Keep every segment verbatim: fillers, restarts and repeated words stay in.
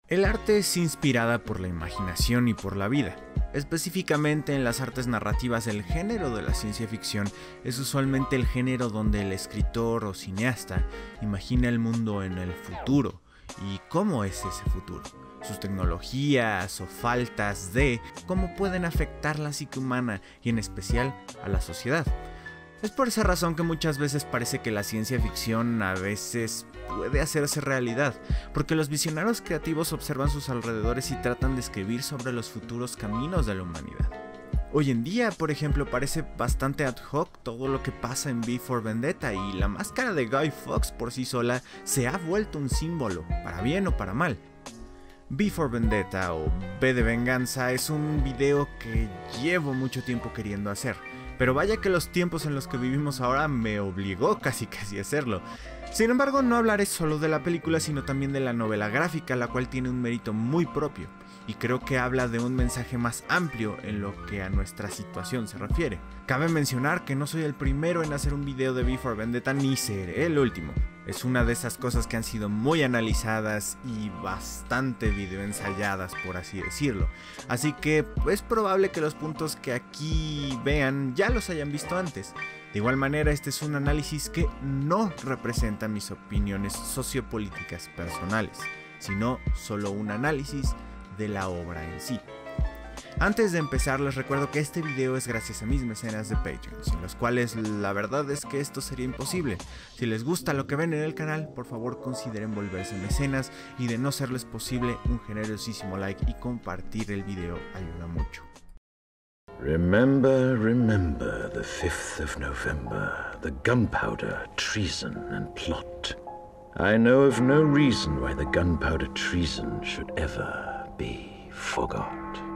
El arte es inspirada por la imaginación y por la vida. Específicamente en las artes narrativas, el género de la ciencia ficción es usualmente el género donde el escritor o cineasta imagina el mundo en el futuro y cómo es ese futuro, sus tecnologías o faltas de cómo pueden afectar la psique humana y en especial a la sociedad. Es por esa razón que muchas veces parece que la ciencia ficción a veces puede hacerse realidad, porque los visionarios creativos observan sus alrededores y tratan de escribir sobre los futuros caminos de la humanidad. Hoy en día, por ejemplo, parece bastante ad hoc todo lo que pasa en V for Vendetta, y la máscara de Guy Fawkes por sí sola se ha vuelto un símbolo, para bien o para mal. V for Vendetta o V de Venganza es un video que llevo mucho tiempo queriendo hacer. Pero vaya que los tiempos en los que vivimos ahora me obligó casi casi a hacerlo. Sin embargo, no hablaré solo de la película, sino también de la novela gráfica, la cual tiene un mérito muy propio, y creo que habla de un mensaje más amplio en lo que a nuestra situación se refiere. Cabe mencionar que no soy el primero en hacer un video de V for Vendetta, ni seré el último. Es una de esas cosas que han sido muy analizadas y bastante videoensayadas, por así decirlo. Así que es probable que los puntos que aquí vean ya los hayan visto antes. De igual manera, este es un análisis que no representa mis opiniones sociopolíticas personales, sino solo un análisis de la obra en sí. Antes de empezar, les recuerdo que este video es gracias a mis mecenas de Patreon, sin los cuales la verdad es que esto sería imposible. Si les gusta lo que ven en el canal, por favor consideren volverse mecenas, y de no serles posible, un generosísimo like y compartir el video ayuda mucho. Remember, remember the fifth of November, the gunpowder, treason and plot. I know of no reason why the gunpowder treason should ever be forgot.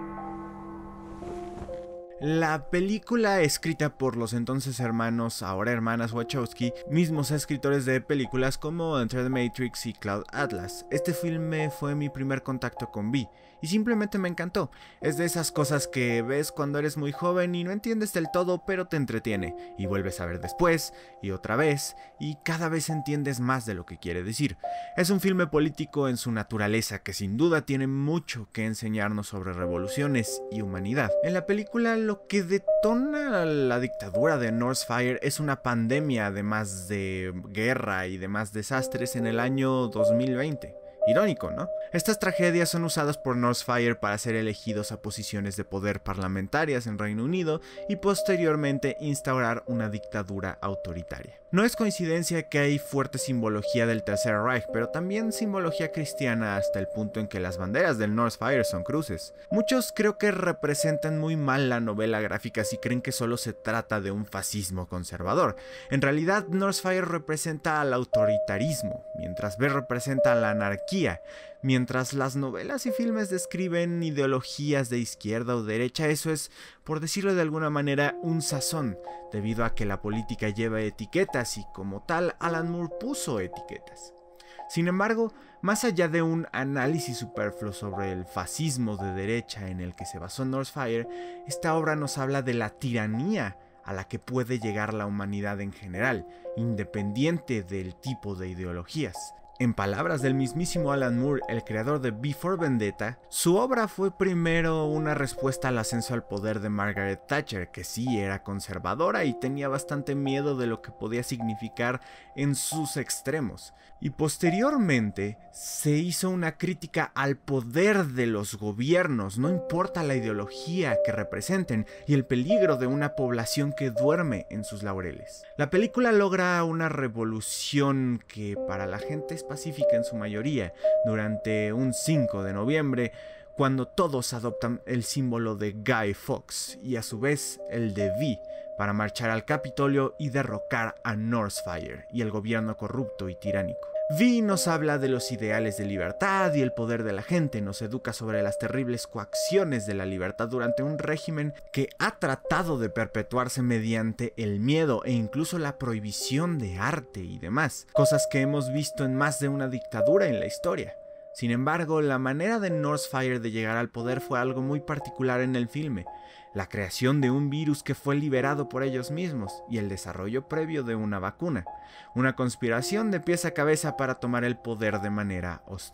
La película, escrita por los entonces hermanos, ahora hermanas Wachowski, mismos escritores de películas como Enter the Matrix y Cloud Atlas. Este filme fue mi primer contacto con V, y simplemente me encantó. Es de esas cosas que ves cuando eres muy joven y no entiendes del todo, pero te entretiene, y vuelves a ver después, y otra vez, y cada vez entiendes más de lo que quiere decir. Es un filme político en su naturaleza, que sin duda tiene mucho que enseñarnos sobre revoluciones y humanidad. En la película, lo que detona la dictadura de Northfire es una pandemia, además de guerra y demás desastres en el año dos mil veinte. Irónico, ¿no? Estas tragedias son usadas por Northfire para ser elegidos a posiciones de poder parlamentarias en Reino Unido y posteriormente instaurar una dictadura autoritaria. No es coincidencia que hay fuerte simbología del Tercer Reich, pero también simbología cristiana, hasta el punto en que las banderas del Northfire son cruces. Muchos creo que representan muy mal la novela gráfica si creen que solo se trata de un fascismo conservador. En realidad, Northfire representa al autoritarismo, mientras V representa a la anarquía. Mientras las novelas y filmes describen ideologías de izquierda o derecha, eso es, por decirlo de alguna manera, un sazón, debido a que la política lleva etiquetas y como tal Alan Moore puso etiquetas. Sin embargo, más allá de un análisis superfluo sobre el fascismo de derecha en el que se basó Northfire, esta obra nos habla de la tiranía a la que puede llegar la humanidad en general, independiente del tipo de ideologías. En palabras del mismísimo Alan Moore, el creador de V for Vendetta, su obra fue primero una respuesta al ascenso al poder de Margaret Thatcher, que sí era conservadora y tenía bastante miedo de lo que podía significar en sus extremos, y posteriormente se hizo una crítica al poder de los gobiernos, no importa la ideología que representen, y el peligro de una población que duerme en sus laureles. La película logra una revolución que para la gente es pacífica en su mayoría, durante un cinco de noviembre, cuando todos adoptan el símbolo de Guy Fawkes y a su vez el de V, para marchar al Capitolio y derrocar a Northfire y el gobierno corrupto y tiránico. V nos habla de los ideales de libertad y el poder de la gente, nos educa sobre las terribles coacciones de la libertad durante un régimen que ha tratado de perpetuarse mediante el miedo e incluso la prohibición de arte y demás, cosas que hemos visto en más de una dictadura en la historia. Sin embargo, la manera de Northfire de llegar al poder fue algo muy particular en el filme, la creación de un virus que fue liberado por ellos mismos y el desarrollo previo de una vacuna, una conspiración de pies a cabeza para tomar el poder de manera hostil.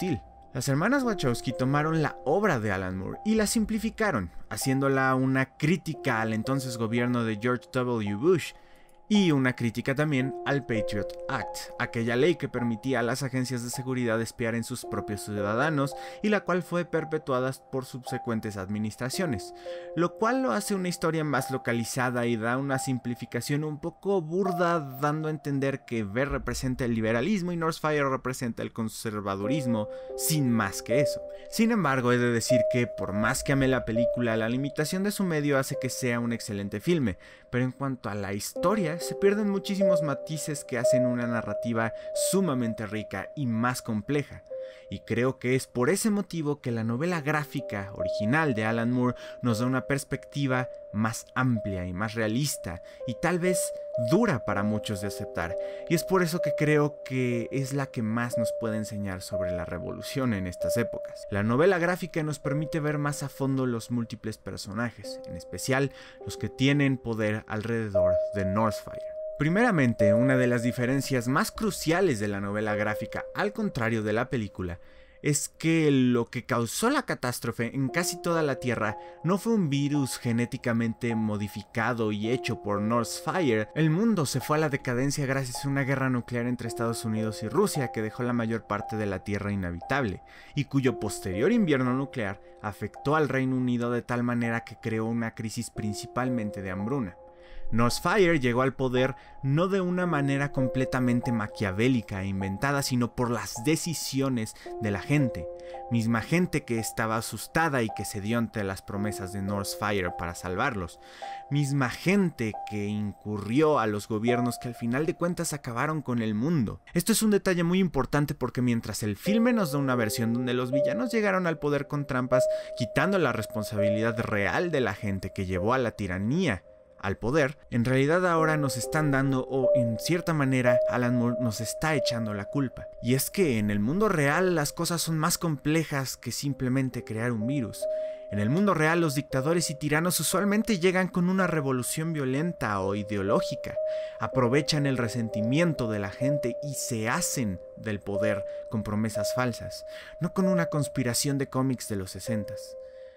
Las hermanas Wachowski tomaron la obra de Alan Moore y la simplificaron, haciéndola una crítica al entonces gobierno de George W. Bush, y una crítica también al Patriot Act, aquella ley que permitía a las agencias de seguridad espiar en sus propios ciudadanos y la cual fue perpetuada por subsecuentes administraciones, lo cual lo hace una historia más localizada y da una simplificación un poco burda, dando a entender que V representa el liberalismo y Northfire representa el conservadurismo, sin más que eso. Sin embargo, he de decir que por más que amé la película, la limitación de su medio hace que sea un excelente filme, pero en cuanto a la historia, se pierden muchísimos matices que hacen una narrativa sumamente rica y más compleja. Y creo que es por ese motivo que la novela gráfica original de Alan Moore nos da una perspectiva más amplia y más realista, y tal vez dura para muchos de aceptar, y es por eso que creo que es la que más nos puede enseñar sobre la revolución en estas épocas. La novela gráfica nos permite ver más a fondo los múltiples personajes, en especial los que tienen poder alrededor de Northfire. Primeramente, una de las diferencias más cruciales de la novela gráfica, al contrario de la película, es que lo que causó la catástrofe en casi toda la Tierra no fue un virus genéticamente modificado y hecho por Northfire. El mundo se fue a la decadencia gracias a una guerra nuclear entre Estados Unidos y Rusia que dejó la mayor parte de la Tierra inhabitable, y cuyo posterior invierno nuclear afectó al Reino Unido de tal manera que creó una crisis principalmente de hambruna. Northfire llegó al poder no de una manera completamente maquiavélica e inventada, sino por las decisiones de la gente, misma gente que estaba asustada y que cedió ante las promesas de Northfire para salvarlos, misma gente que incurrió a los gobiernos que al final de cuentas acabaron con el mundo. Esto es un detalle muy importante porque mientras el filme nos da una versión donde los villanos llegaron al poder con trampas, quitando la responsabilidad real de la gente que llevó a la tiranía al poder, en realidad ahora nos están dando, o en cierta manera Alan Moore nos está echando la culpa. Y es que en el mundo real las cosas son más complejas que simplemente crear un virus. En el mundo real los dictadores y tiranos usualmente llegan con una revolución violenta o ideológica, aprovechan el resentimiento de la gente y se hacen del poder con promesas falsas, no con una conspiración de cómics de los sesentas.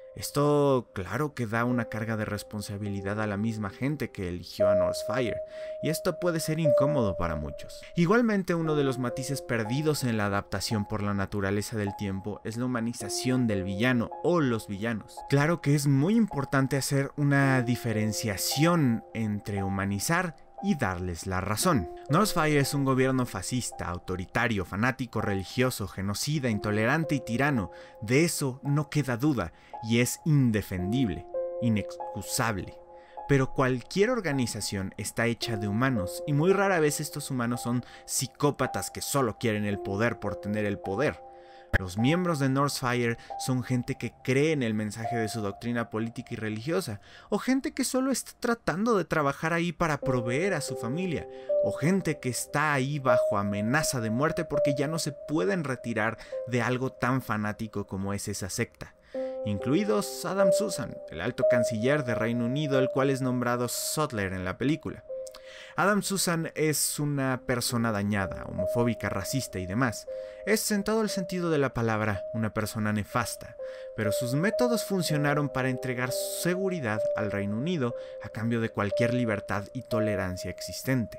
Esto claro que da una carga de responsabilidad a la misma gente que eligió a Northfire, y esto puede ser incómodo para muchos. Igualmente, uno de los matices perdidos en la adaptación por la naturaleza del tiempo es la humanización del villano o los villanos. Claro que es muy importante hacer una diferenciación entre humanizar y darles la razón. Northfire es un gobierno fascista, autoritario, fanático, religioso, genocida, intolerante y tirano. De eso no queda duda, y es indefendible, inexcusable. Pero cualquier organización está hecha de humanos, y muy rara vez estos humanos son psicópatas que solo quieren el poder por tener el poder. Los miembros de Northfire son gente que cree en el mensaje de su doctrina política y religiosa, o gente que solo está tratando de trabajar ahí para proveer a su familia, o gente que está ahí bajo amenaza de muerte porque ya no se pueden retirar de algo tan fanático como es esa secta. Incluidos Adam Susan, el alto canciller de Reino Unido, el cual es nombrado Sutler en la película. Adam Susan es una persona dañada, homofóbica, racista y demás. Es, en todo el sentido de la palabra, una persona nefasta, pero sus métodos funcionaron para entregar seguridad al Reino Unido a cambio de cualquier libertad y tolerancia existente.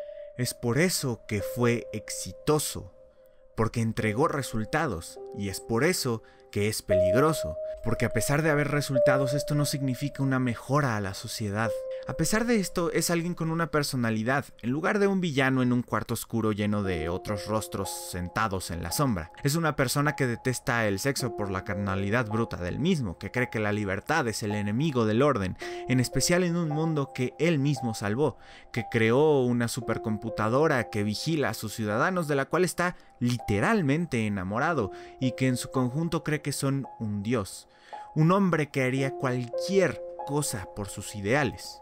Es por eso que fue exitoso, porque entregó resultados, y es por eso que es peligroso, porque a pesar de haber resultados, esto no significa una mejora a la sociedad. A pesar de esto, es alguien con una personalidad, en lugar de un villano en un cuarto oscuro lleno de otros rostros sentados en la sombra. Es una persona que detesta el sexo por la carnalidad bruta del mismo, que cree que la libertad es el enemigo del orden, en especial en un mundo que él mismo salvó, que creó una supercomputadora que vigila a sus ciudadanos, de la cual está literalmente enamorado, y que en su conjunto cree que son un dios, un hombre que haría cualquier cosa por sus ideales.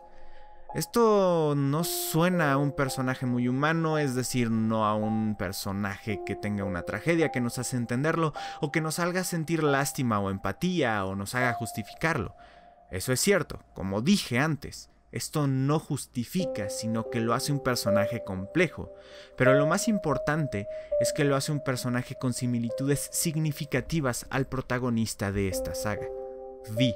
Esto no suena a un personaje muy humano, es decir, no a un personaje que tenga una tragedia que nos hace entenderlo, o que nos haga sentir lástima o empatía, o nos haga justificarlo. Eso es cierto, como dije antes, Esto no justifica, sino que lo hace un personaje complejo, pero lo más importante es que lo hace un personaje con similitudes significativas al protagonista de esta saga, Vi.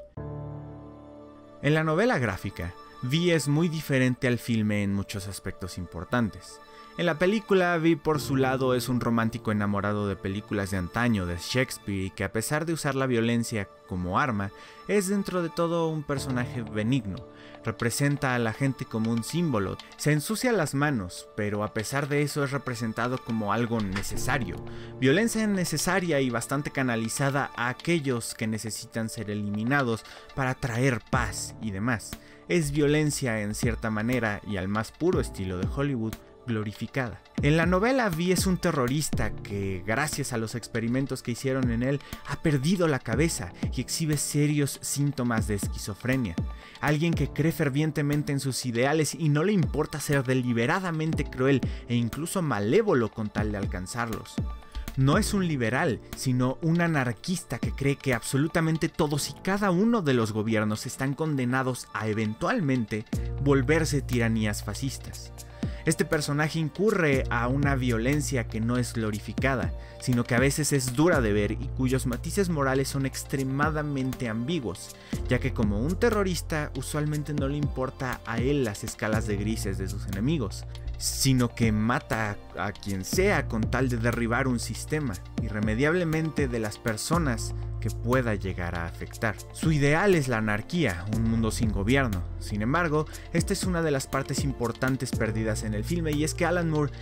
En la novela gráfica, Vi es muy diferente al filme en muchos aspectos importantes. En la película, Vi por su lado es un romántico enamorado de películas de antaño de Shakespeare y que a pesar de usar la violencia como arma, es dentro de todo un personaje benigno. Representa a la gente como un símbolo, se ensucia las manos, pero a pesar de eso es representado como algo necesario. Violencia necesaria y bastante canalizada a aquellos que necesitan ser eliminados para traer paz y demás. Es violencia en cierta manera y al más puro estilo de Hollywood, glorificada. En la novela, Vi es un terrorista que, gracias a los experimentos que hicieron en él, ha perdido la cabeza y exhibe serios síntomas de esquizofrenia. Alguien que cree fervientemente en sus ideales y no le importa ser deliberadamente cruel e incluso malévolo con tal de alcanzarlos. No es un liberal, sino un anarquista que cree que absolutamente todos y cada uno de los gobiernos están condenados a eventualmente volverse tiranías fascistas. Este personaje incurre a una violencia que no es glorificada, sino que a veces es dura de ver y cuyos matices morales son extremadamente ambiguos, ya que como un terrorista usualmente no le importa a él las escalas de grises de sus enemigos, sino que mata a quien sea con tal de derribar un sistema, irremediablemente de las personas que pueda llegar a afectar. Su ideal es la anarquía, un mundo sin gobierno. Sin embargo, esta es una de las partes importantes perdidas en el filme, y es que Alan Moore,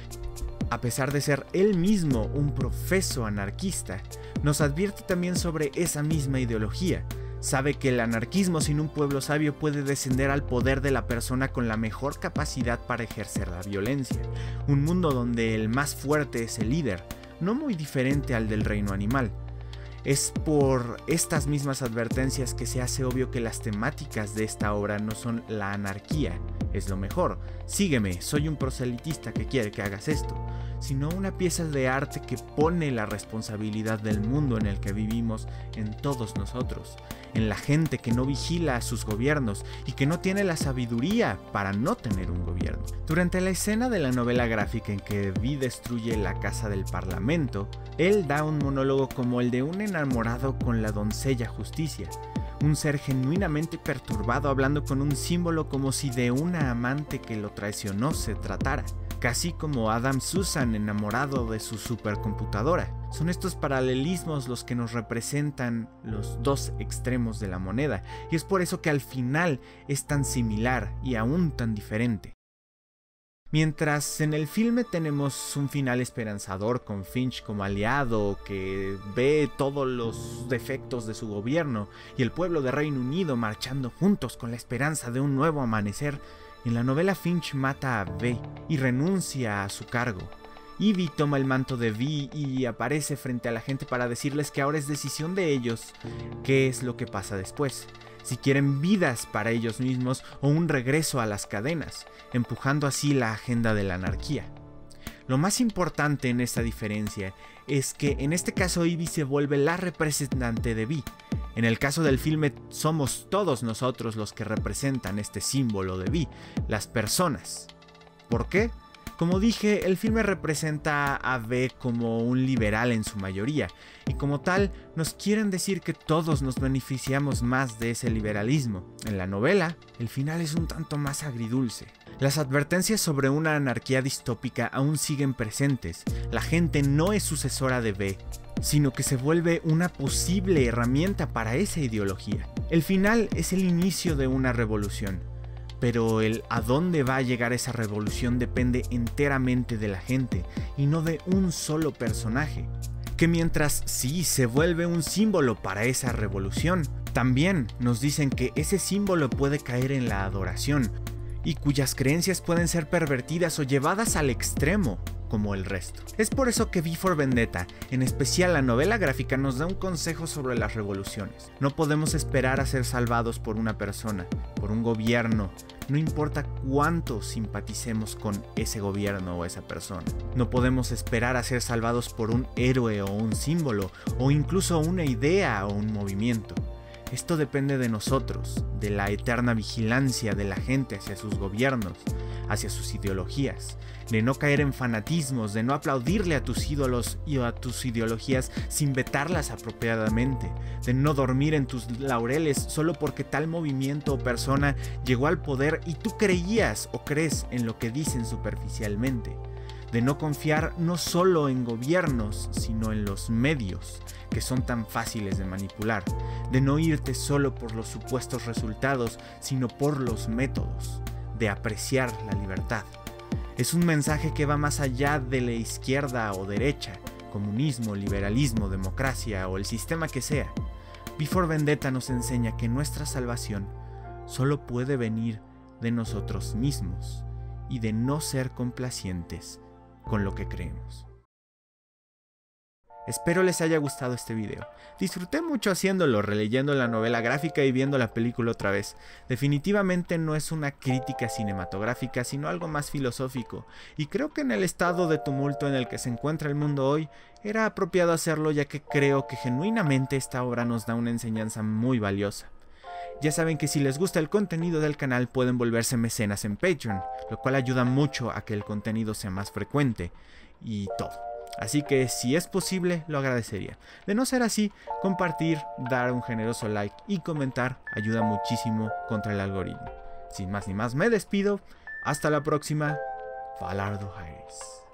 a pesar de ser él mismo un profeso anarquista, nos advierte también sobre esa misma ideología. Sabe que el anarquismo sin un pueblo sabio puede descender al poder de la persona con la mejor capacidad para ejercer la violencia. Un mundo donde el más fuerte es el líder, no muy diferente al del reino animal. Es por estas mismas advertencias que se hace obvio que las temáticas de esta obra no son la anarquía, es lo mejor, sígueme, soy un proselitista que quiere que hagas esto, sino una pieza de arte que pone la responsabilidad del mundo en el que vivimos en todos nosotros, en la gente que no vigila a sus gobiernos y que no tiene la sabiduría para no tener un gobierno. Durante la escena de la novela gráfica en que Vi destruye la casa del parlamento, él da un monólogo como el de un enamorado con la doncella Justicia, un ser genuinamente perturbado hablando con un símbolo como si de una amante que lo traicionó se tratara, casi como Adam Susan enamorado de su supercomputadora. Son estos paralelismos los que nos representan los dos extremos de la moneda, y es por eso que al final es tan similar y aún tan diferente. Mientras en el filme tenemos un final esperanzador con Finch como aliado que ve todos los defectos de su gobierno y el pueblo de Reino Unido marchando juntos con la esperanza de un nuevo amanecer, en la novela Finch mata a V y renuncia a su cargo. Ivy toma el manto de Vi y aparece frente a la gente para decirles que ahora es decisión de ellos qué es lo que pasa después. Si quieren vidas para ellos mismos o un regreso a las cadenas, empujando así la agenda de la anarquía. Lo más importante en esta diferencia es que en este caso Ivy se vuelve la representante de Vi. En el caso del filme somos todos nosotros los que representan este símbolo de Vi, las personas. ¿Por qué? Como dije, el filme representa a V como un liberal en su mayoría, y como tal nos quieren decir que todos nos beneficiamos más de ese liberalismo. En la novela, el final es un tanto más agridulce. Las advertencias sobre una anarquía distópica aún siguen presentes. La gente no es sucesora de V, sino que se vuelve una posible herramienta para esa ideología. El final es el inicio de una revolución. Pero el a dónde va a llegar esa revolución depende enteramente de la gente y no de un solo personaje, que mientras sí se vuelve un símbolo para esa revolución, también nos dicen que ese símbolo puede caer en la adoración y cuyas creencias pueden ser pervertidas o llevadas al extremo, como el resto. Es por eso que V for Vendetta, en especial la novela gráfica, nos da un consejo sobre las revoluciones. No podemos esperar a ser salvados por una persona, por un gobierno, no importa cuánto simpaticemos con ese gobierno o esa persona. No podemos esperar a ser salvados por un héroe o un símbolo, o incluso una idea o un movimiento. Esto depende de nosotros, de la eterna vigilancia de la gente hacia sus gobiernos, hacia sus ideologías, de no caer en fanatismos, de no aplaudirle a tus ídolos y a tus ideologías sin vetarlas apropiadamente, de no dormir en tus laureles solo porque tal movimiento o persona llegó al poder y tú creías o crees en lo que dicen superficialmente, de no confiar no solo en gobiernos, sino en los medios, que son tan fáciles de manipular, de no irte solo por los supuestos resultados, sino por los métodos, de apreciar la libertad. Es un mensaje que va más allá de la izquierda o derecha, comunismo, liberalismo, democracia o el sistema que sea. V for Vendetta nos enseña que nuestra salvación solo puede venir de nosotros mismos y de no ser complacientes con lo que creemos. Espero les haya gustado este video. Disfruté mucho haciéndolo, releyendo la novela gráfica y viendo la película otra vez. Definitivamente no es una crítica cinematográfica, sino algo más filosófico, y creo que en el estado de tumulto en el que se encuentra el mundo hoy, era apropiado hacerlo, ya que creo que genuinamente esta obra nos da una enseñanza muy valiosa. Ya saben que si les gusta el contenido del canal pueden volverse mecenas en Patreon, lo cual ayuda mucho a que el contenido sea más frecuente y todo. Así que si es posible lo agradecería. De no ser así, compartir, dar un generoso like y comentar ayuda muchísimo contra el algoritmo. Sin más ni más me despido, hasta la próxima. Falardo Harris.